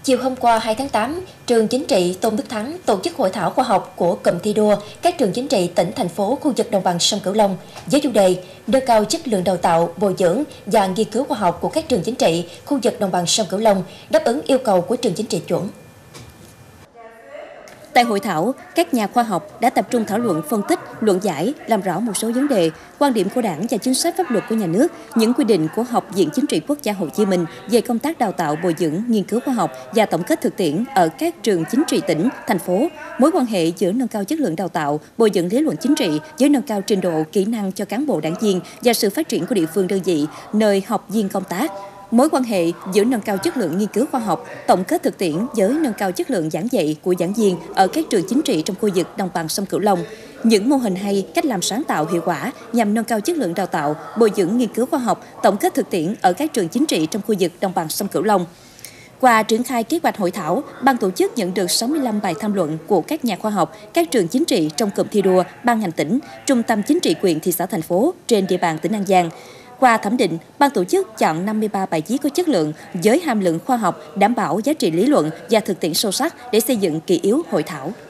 Chiều hôm qua 2 tháng 8, trường Chính trị Tôn Đức Thắng tổ chức hội thảo khoa học của cụm thi đua các trường chính trị tỉnh, thành phố, khu vực đồng bằng sông Cửu Long với chủ đề nâng cao chất lượng đào tạo, bồi dưỡng và nghiên cứu khoa học của các trường chính trị, khu vực đồng bằng sông Cửu Long đáp ứng yêu cầu của trường chính trị chuẩn. Tại hội thảo, các nhà khoa học đã tập trung thảo luận, phân tích, luận giải, làm rõ một số vấn đề, quan điểm của Đảng và chính sách pháp luật của nhà nước, những quy định của Học viện Chính trị Quốc gia Hồ Chí Minh về công tác đào tạo, bồi dưỡng, nghiên cứu khoa học và tổng kết thực tiễn ở các trường chính trị tỉnh, thành phố, mối quan hệ giữa nâng cao chất lượng đào tạo, bồi dưỡng lý luận chính trị với nâng cao trình độ, kỹ năng cho cán bộ đảng viên và sự phát triển của địa phương đơn vị, nơi học viên công tác. Mối quan hệ giữa nâng cao chất lượng nghiên cứu khoa học, tổng kết thực tiễn với nâng cao chất lượng giảng dạy của giảng viên ở các trường chính trị trong khu vực đồng bằng sông Cửu Long. Những mô hình hay, cách làm sáng tạo hiệu quả nhằm nâng cao chất lượng đào tạo, bồi dưỡng nghiên cứu khoa học, tổng kết thực tiễn ở các trường chính trị trong khu vực đồng bằng sông Cửu Long. Qua triển khai kế hoạch hội thảo, ban tổ chức nhận được 65 bài tham luận của các nhà khoa học, các trường chính trị trong cụm thi đua, ban ngành tỉnh, trung tâm chính trị huyện, thị xã, thành phố trên địa bàn tỉnh An Giang. Qua thẩm định, ban tổ chức chọn 53 bài viết có chất lượng, với hàm lượng khoa học, đảm bảo giá trị lý luận và thực tiễn sâu sắc để xây dựng kỳ yếu hội thảo.